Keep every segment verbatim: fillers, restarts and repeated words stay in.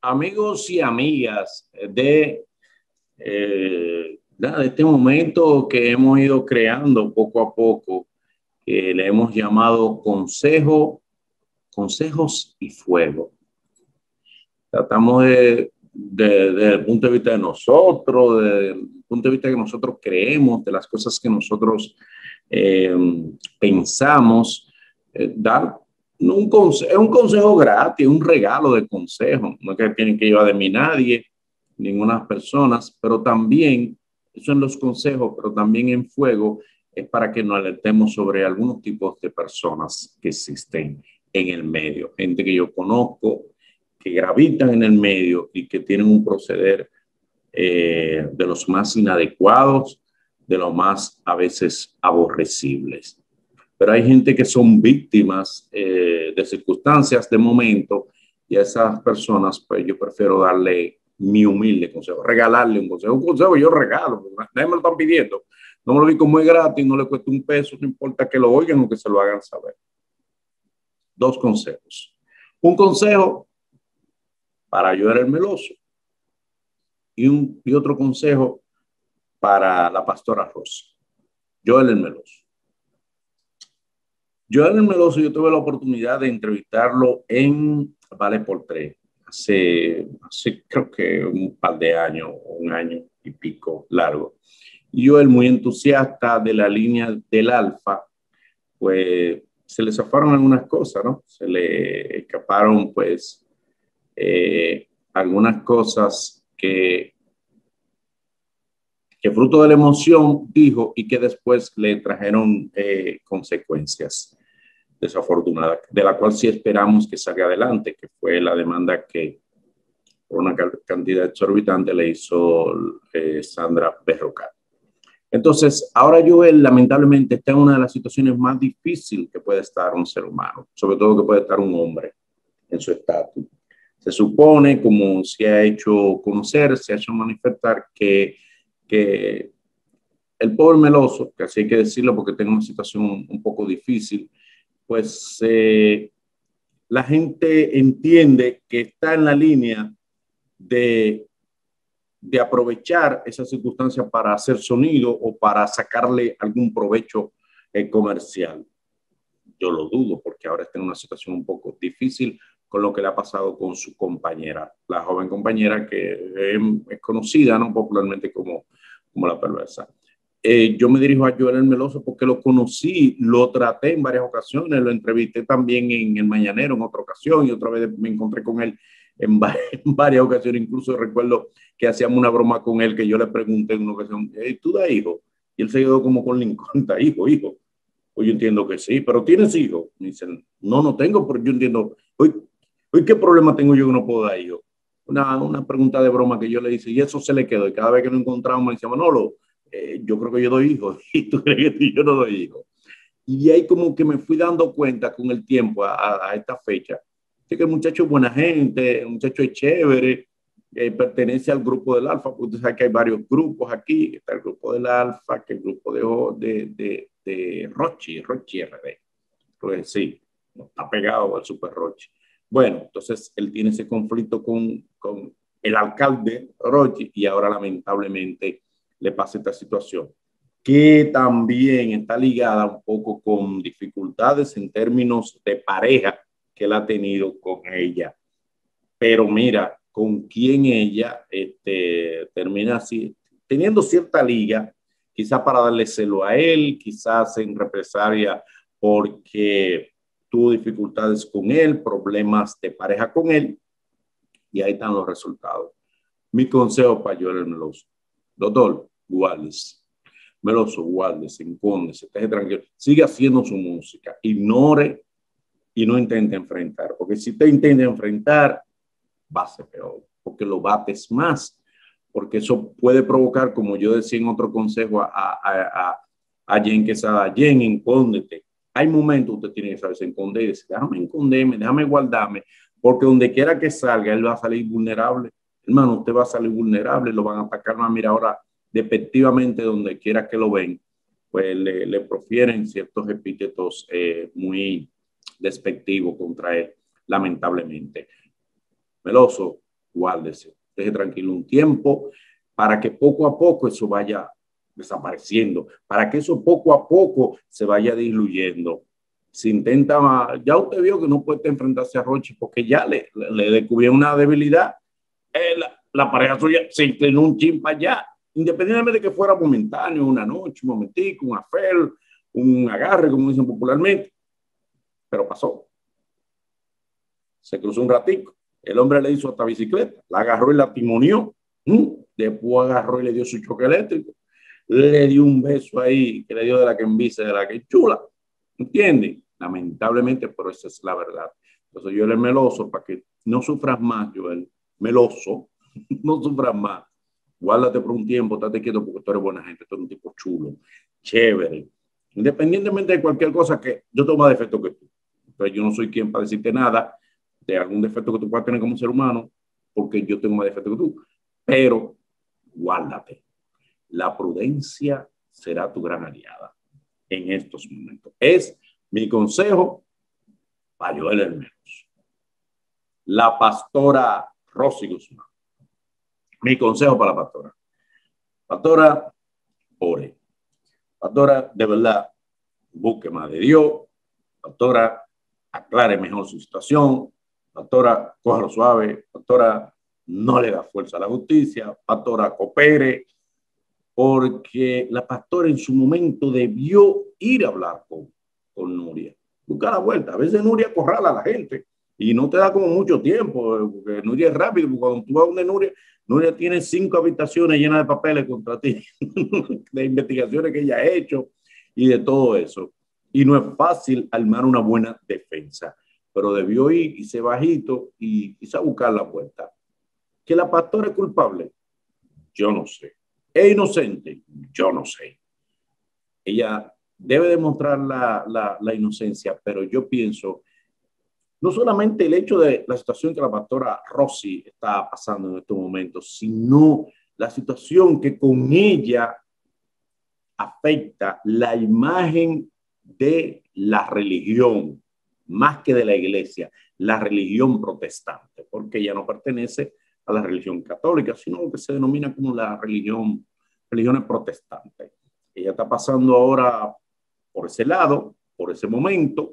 amigos y amigas de, eh, de este momento que hemos ido creando poco a poco, que le hemos llamado Consejo, Consejos y Fuego. Tratamos de, de, desde el punto de vista de nosotros, desde el punto de vista que nosotros creemos, de las cosas que nosotros eh, pensamos, eh, dar un consejo, un consejo gratis, un regalo de consejo. No es que tienen que llevar de mí nadie, ninguna personas, pero también, eso en los consejos, pero también en fuego, es para que nos alertemos sobre algunos tipos de personas que existen en el medio. Gente que yo conozco, que gravitan en el medio y que tienen un proceder eh, de los más inadecuados, de los más a veces aborrecibles. Pero hay gente que son víctimas eh, de circunstancias de momento, y a esas personas pues yo prefiero darle mi humilde consejo, regalarle un consejo. Un consejo yo regalo, nadie me lo están pidiendo. No me lo digo muy gratis, no le cuesta un peso, no importa que lo oigan o que se lo hagan saber. Dos consejos. Un consejo para ayudar al meloso y, un, y otro consejo para la pastora Rosa. Joel el Meloso. Joel el Meloso, yo tuve la oportunidad de entrevistarlo en Vale por Tres, hace, hace creo que un par de años, un año y pico largo. Y Joel, muy entusiasta de la línea del Alfa, pues se le zafaron algunas cosas, ¿no? Se le escaparon, pues, eh, algunas cosas que que fruto de la emoción dijo y que después le trajeron eh, consecuencias desafortunadas, de la cual sí esperamos que salga adelante, que fue la demanda que por una cantidad exorbitante le hizo eh, Sandra Berrocal. Entonces, ahora Joel lamentablemente está en una de las situaciones más difíciles que puede estar un ser humano, sobre todo que puede estar un hombre en su estatus. Se supone, como se ha hecho conocer, se ha hecho manifestar que que el pobre Meloso, que así hay que decirlo porque tengo una situación un, un poco difícil, pues eh, la gente entiende que está en la línea de, de aprovechar esa circunstancia para hacer sonido o para sacarle algún provecho eh, comercial. Yo lo dudo porque ahora está en una situación un poco difícil con lo que le ha pasado con su compañera, la joven compañera que eh, es conocida, ¿no?, popularmente como como la perversa. Eh, yo me dirijo a Joel el Meloso porque lo conocí, lo traté en varias ocasiones, lo entrevisté también en el Mañanero en otra ocasión y otra vez me encontré con él en, en varias ocasiones. Incluso recuerdo que hacíamos una broma con él que yo le pregunté en una ocasión, hey, ¿tú das hijo? Y él se quedó como con Lincoln, hijo, hijo. Pues yo entiendo que sí, pero ¿tienes hijos? Me dicen, no, no tengo, pero yo entiendo, hoy, hoy ¿qué problema tengo yo que no puedo dar hijos? Una, una pregunta de broma que yo le hice y eso se le quedó. Y cada vez que nos encontramos me decía, Manolo, eh, yo creo que yo doy hijos y tú crees que yo no doy hijos. Y ahí como que me fui dando cuenta con el tiempo a, a, a esta fecha. Así que el muchacho es buena gente, el muchacho es chévere, eh, pertenece al grupo del Alfa, porque usted sabe que hay varios grupos aquí, está el grupo del Alfa, que el grupo de, de, de, de Rochi, Rochi R D. Pues sí, está pegado al Super Rochi. Bueno, entonces él tiene ese conflicto con, con el alcalde Rochi y ahora lamentablemente le pasa esta situación que también está ligada un poco con dificultades en términos de pareja que él ha tenido con ella. Pero mira, con quién ella este, termina así, teniendo cierta liga, quizás para darle celo a él, quizás en represalia porque tuvo dificultades con él, problemas de pareja con él, y ahí están los resultados. Mi consejo para Joel Meloso: doctor, guárdese. Meloso, guárdese, encóndese, esté tranquilo, sigue haciendo su música, ignore y no intente enfrentar, porque si te intenta enfrentar, va a ser peor, porque lo bates más, porque eso puede provocar, como yo decía en otro consejo a, a, a, a Jen Quesada, Jen, encóndete. Hay momentos usted tiene que saberse esconder y decir, déjame esconderme, déjame guardarme, porque donde quiera que salga, él va a salir vulnerable. Hermano, usted va a salir vulnerable, lo van a atacar más. Mira, ahora, despectivamente, donde quiera que lo ven, pues le, le profieren ciertos epítetos eh, muy despectivos contra él, lamentablemente. Meloso, guárdese, deje tranquilo un tiempo para que poco a poco eso vaya desapareciendo, para que eso poco a poco se vaya diluyendo. Si intenta, ya usted vio que no puede enfrentarse a Rochi porque ya le, le descubrió una debilidad. Eh, la, la pareja suya se inclinó un chin para allá, independientemente de que fuera momentáneo, una noche, un momentico, un affair, un agarre, como dicen popularmente, pero pasó. Se cruzó un ratico. El hombre le hizo hasta bicicleta, la agarró y la timonió. ¿Mm? Después agarró y le dio su choque eléctrico. Le dio un beso ahí, que le dio de la que envicia, de la que chula. ¿Entiendes? Lamentablemente, pero esa es la verdad. Entonces yo el meloso, para que no sufras más, Joel, meloso, no sufras más. Guárdate por un tiempo, estate quieto porque tú eres buena gente, tú eres un tipo chulo, chévere. Independientemente de cualquier cosa que yo tengo más defecto que tú. Entonces yo no soy quien para decirte nada de algún defecto que tú puedas tener como ser humano, porque yo tengo más defecto que tú. Pero guárdate. La prudencia será tu gran aliada en estos momentos. Es mi consejo para Joel Hermeros. La pastora Rosy Guzmán. Mi consejo para la pastora. Pastora, ore. Pastora, de verdad, busque más de Dios. Pastora, aclare mejor su situación. Pastora, cójalo suave. Pastora, no le da fuerza a la justicia. Pastora, coopere. Porque la pastora en su momento debió ir a hablar con, con Nuria. Busca la vuelta. A veces Nuria acorrala a la gente y no te da como mucho tiempo, porque Nuria es rápido. Porque cuando tú vas donde Nuria, Nuria tiene cinco habitaciones llenas de papeles contra ti, de investigaciones que ella ha hecho y de todo eso. Y no es fácil armar una buena defensa, pero debió ir y ser bajito y quizá buscar la vuelta. ¿Que la pastora es culpable? Yo no sé. ¿Es inocente? Yo no sé. Ella debe demostrar la, la, la inocencia, pero yo pienso, no solamente el hecho de la situación que la pastora Rosy está pasando en estos momentos, sino la situación que con ella afecta la imagen de la religión, más que de la iglesia, la religión protestante, porque ella no pertenece a la religión católica, sino lo que se denomina como la religión, religiones protestantes. Ella está pasando ahora por ese lado, por ese momento,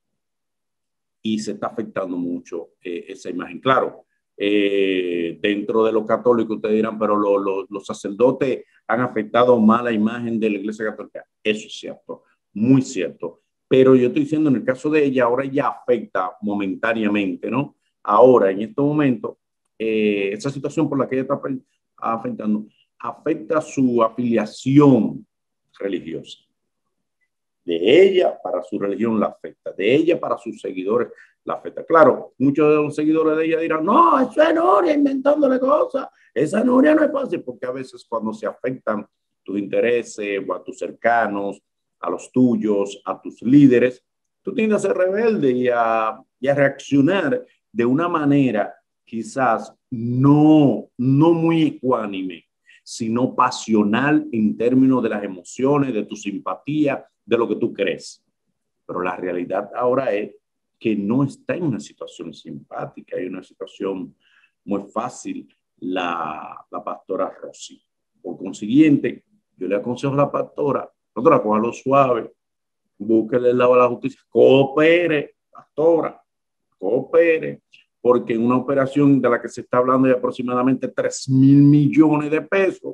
y se está afectando mucho eh, esa imagen. Claro, eh, dentro de los católicos ustedes dirán, pero lo, lo, los sacerdotes han afectado más la imagen de la Iglesia Católica. Eso es cierto, muy cierto. Pero yo estoy diciendo, en el caso de ella, ahora ya afecta momentáneamente, ¿no? Ahora, en este momento, eh, esa situación por la que ella está afectando, afecta su afiliación religiosa. De ella para su religión la afecta, de ella para sus seguidores la afecta. Claro, muchos de los seguidores de ella dirán, no, eso es Nuria inventándole cosas, esa Nuria no es fácil, porque a veces cuando se afectan tus intereses o a tus cercanos, a los tuyos, a tus líderes, tú tienes a ser rebelde y a, y a reaccionar de una manera quizás no, no muy ecuánime, sino pasional en términos de las emociones, de tu simpatía, de lo que tú crees. Pero la realidad ahora es que no está en una situación simpática, hay una situación muy fácil la, la pastora Rosy. Por consiguiente, yo le aconsejo a la pastora, pastora, cójalo suave, búsquele el lado de la justicia, coopere, pastora, coopere, porque en una operación de la que se está hablando de aproximadamente tres mil millones de pesos,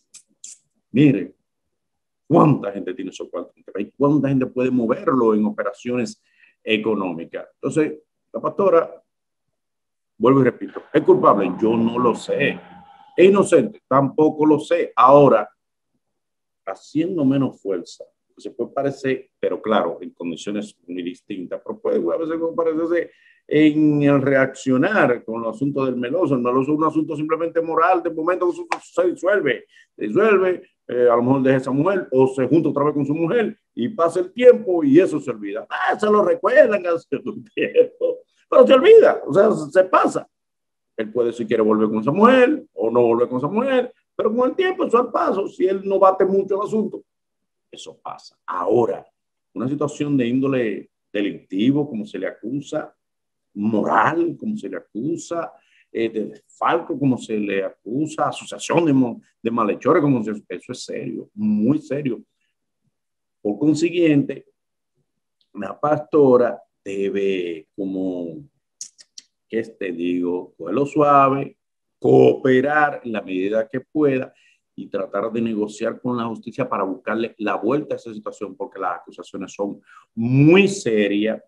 mire, ¿cuánta gente tiene esos cuartos? ¿Cuánta gente puede moverlo en operaciones económicas? Entonces, la pastora, vuelvo y repito, ¿es culpable? Yo no lo sé. ¿Es inocente? Tampoco lo sé. Ahora, haciendo menos fuerza, se puede parecer, pero claro, en condiciones muy distintas, pero puede a veces parecerse en el reaccionar con los asuntos del meloso. El meloso es un asunto simplemente moral, de momento se disuelve, se disuelve, eh, a lo mejor deja esa mujer o se junta otra vez con su mujer y pasa el tiempo y eso se olvida. Ah, se lo recuerdan hace un tiempo, pero se olvida, o sea, se pasa. Él puede si quiere volver con esa mujer o no volver con esa mujer, pero con el tiempo, eso al paso, si él no bate mucho el asunto, eso pasa. Ahora, una situación de índole delictivo, como se le acusa, moral, como se le acusa, eh, de falco, como se le acusa, asociación de, de malhechores, como se, eso es serio, muy serio. Por consiguiente, la pastora debe, como, ¿qué te digo? Cogerlo suave, cooperar en la medida que pueda y tratar de negociar con la justicia para buscarle la vuelta a esa situación, porque las acusaciones son muy serias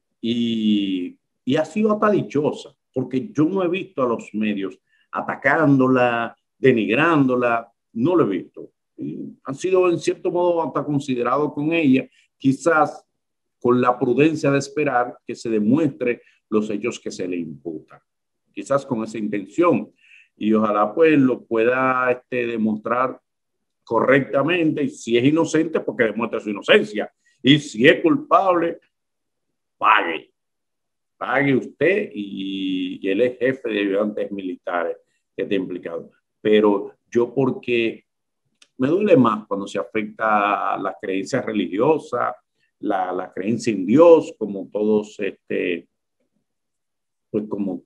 y, y ha sido hasta dichosa, porque yo no he visto a los medios atacándola, denigrándola, no lo he visto. Y han sido en cierto modo hasta considerados con ella, quizás con la prudencia de esperar que se demuestre los hechos que se le imputan, quizás con esa intención, y ojalá pues lo pueda este, demostrar correctamente, y si es inocente, porque demuestre su inocencia, y si es culpable, pague, pague usted, y, y él es jefe de ayudantes militares que está implicado. Pero yo, porque me duele más cuando se afecta a las creencias religiosas, la, la creencia en Dios, como todos, este, pues como,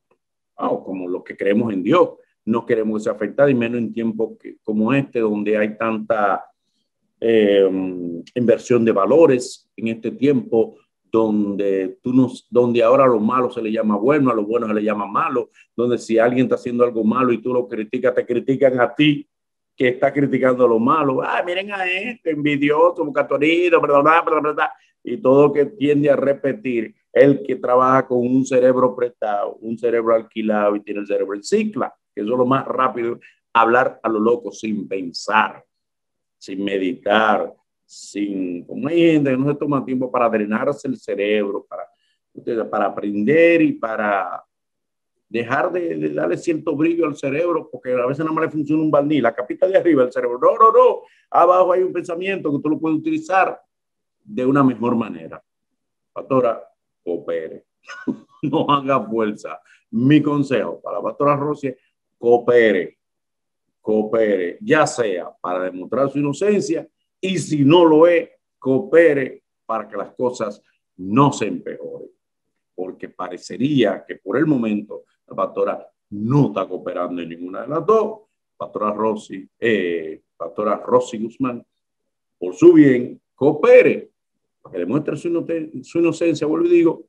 oh, como los que creemos en Dios. No queremos que se afecte, y menos en tiempos que, como este, donde hay tanta eh, inversión de valores, en este tiempo donde, tú nos, donde ahora a lo malo se le llama bueno, a lo bueno se le llama malo, donde si alguien está haciendo algo malo y tú lo criticas, te critican a ti que está criticando lo malo. Ah, miren a este envidioso, bucatorido, perdón, perdón, perdón, y todo que tiende a repetir el que trabaja con un cerebro prestado, un cerebro alquilado y tiene el cerebro en cicla, que eso es lo más rápido, hablar a lo loco sin pensar, sin meditar, sin, como hay gente que no se toma tiempo para drenarse el cerebro, para, para aprender y para dejar de, de darle cierto brillo al cerebro, porque a veces nada más le funciona un barniz, la capita de arriba del cerebro, no, no, no, abajo hay un pensamiento que tú lo puedes utilizar de una mejor manera. Pastora, coopere, no haga fuerza. Mi consejo para la pastora Rosy, coopere, coopere, ya sea para demostrar su inocencia, y si no lo es, coopere para que las cosas no se empeoren, porque parecería que por el momento la pastora no está cooperando en ninguna de las dos. Pastora Rosy, eh, pastora Rosy Guzmán, por su bien, coopere, para que demuestre su, inoc su inocencia, vuelvo y digo,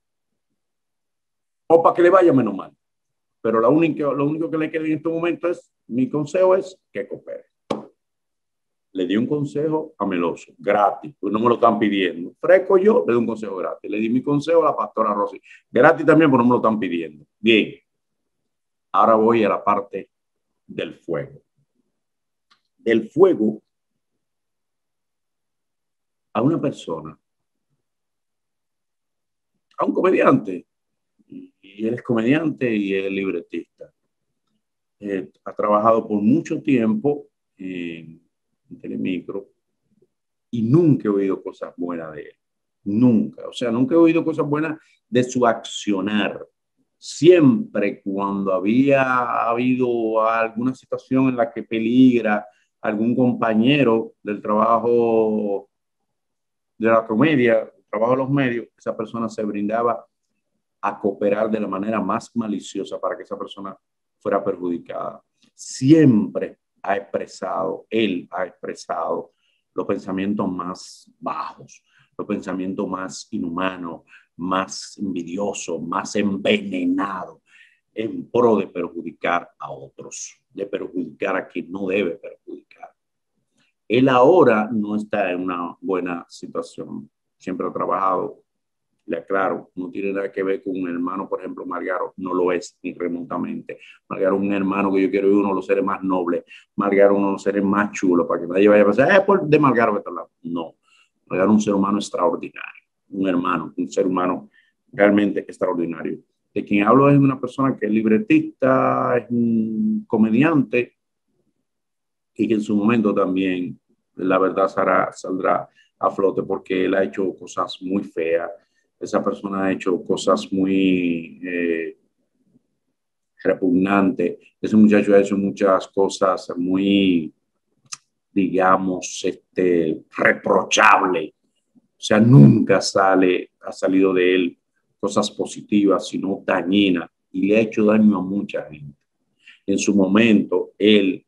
o para que le vaya menos mal. Pero la única, lo único que le queda en este momento es, mi consejo es que coopere. Le di un consejo a Meloso, gratis, pues no me lo están pidiendo. Fresco yo, le di un consejo gratis. Le di mi consejo a la pastora Rosy, gratis también, pero no me lo están pidiendo. Bien, ahora voy a la parte del fuego. Del fuego a una persona, a un comediante, y él es comediante y es libretista. Eh, ha trabajado por mucho tiempo en, en Telemicro, y nunca he oído cosas buenas de él. Nunca. O sea, nunca he oído cosas buenas de su accionar. Siempre cuando había habido alguna situación en la que peligra algún compañero del trabajo de la comedia, el trabajo de los medios, esa persona se brindaba a cooperar de la manera más maliciosa para que esa persona fuera perjudicada. Siempre ha expresado, él ha expresado los pensamientos más bajos, los pensamientos más inhumanos, más envidiosos, más envenenados, en pro de perjudicar a otros, de perjudicar a quien no debe perjudicar. Él ahora no está en una buena situación, siempre ha trabajado, le aclaro, no tiene nada que ver con un hermano, por ejemplo, Margaro, no lo es ni remotamente. Margaro es un hermano que yo quiero ver, uno de los seres más nobles, Margaro uno de los seres más chulos, para que nadie vaya a pensar, es por de Margaro que está hablando. No, Margaro es un ser humano extraordinario, un hermano, un ser humano realmente extraordinario. De quien hablo es una persona que es libretista, es un comediante, y que en su momento también, la verdad, saldrá, saldrá a flote, porque él ha hecho cosas muy feas. Esa persona ha hecho cosas muy eh, repugnantes. Ese muchacho ha hecho muchas cosas muy, digamos, este, reprochables. O sea, nunca sale, ha salido de él cosas positivas, sino dañinas. y le ha hecho daño a mucha gente. En su momento, él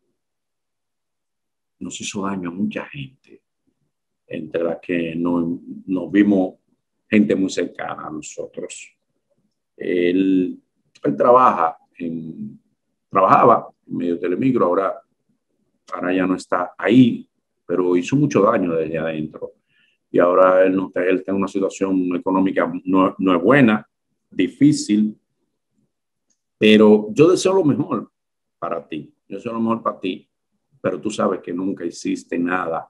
nos hizo daño a mucha gente, entre las que nos, nos vimos gente muy cercana a nosotros. Él, él trabaja en, trabajaba en medio de Telemicro, ahora, ahora ya no está ahí, pero hizo mucho daño desde adentro. Y ahora él, no, él está en una situación económica no, no es buena, difícil, pero yo deseo lo mejor para ti. Yo deseo lo mejor para ti, pero tú sabes que nunca hiciste nada,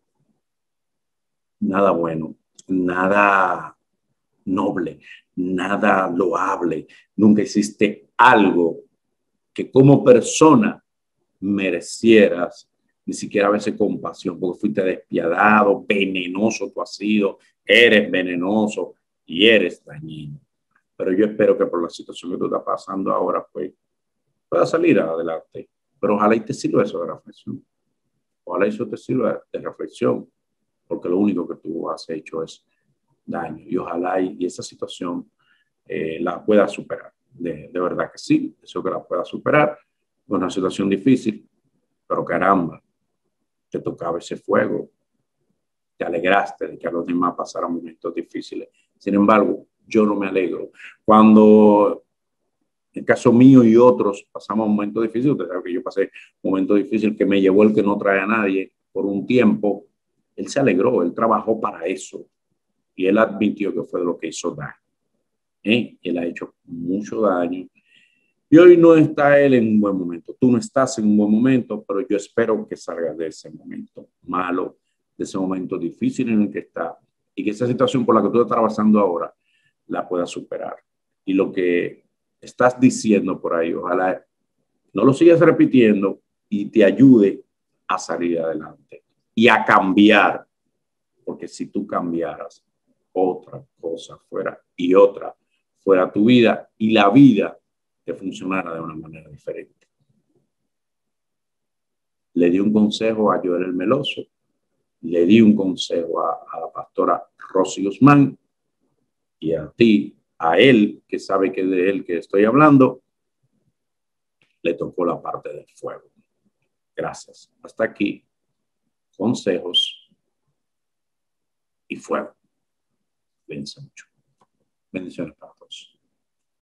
nada bueno, nada noble, nada loable. Nunca hiciste algo que como persona merecieras ni siquiera a veces compasión, porque fuiste despiadado, venenoso tú has sido, eres venenoso y eres dañino. Pero yo espero que por la situación que tú estás pasando ahora, pues, puedas salir adelante. Pero ojalá y te sirva eso de reflexión. Ojalá eso te sirva de reflexión, porque lo único que tú has hecho es daño. Y ojalá y, y esa situación eh, la puedas superar. De, de verdad que sí, eso que la puedas superar. Es una situación difícil, pero caramba, te tocaba ese fuego, te alegraste de que a los demás pasaran momentos difíciles. Sin embargo, yo no me alegro. Cuando, en el caso mío y otros, pasamos momentos difíciles, usted sabe que yo pasé un momento difícil que me llevó el que no trae a nadie por un tiempo, él se alegró, él trabajó para eso y él admitió que fue de lo que hizo daño. ¿Eh? Él ha hecho mucho daño. Y hoy no está él en un buen momento. Tú no estás en un buen momento, pero yo espero que salgas de ese momento malo, de ese momento difícil en el que está, y que esa situación por la que tú estás pasando ahora la puedas superar. Y lo que estás diciendo por ahí, ojalá no lo sigas repitiendo y te ayude a salir adelante y a cambiar, porque si tú cambiaras, otra cosa fuera y otra fuera tu vida y la vida que funcionara de una manera diferente. Le di un consejo a Joel el Meloso, le di un consejo a, a la pastora Rosy Guzmán y a ti, a él, que sabe que de él que estoy hablando, le tocó la parte del fuego. Gracias. Hasta aquí, consejos y fuego. Cuídense mucho. Bendiciones para todos.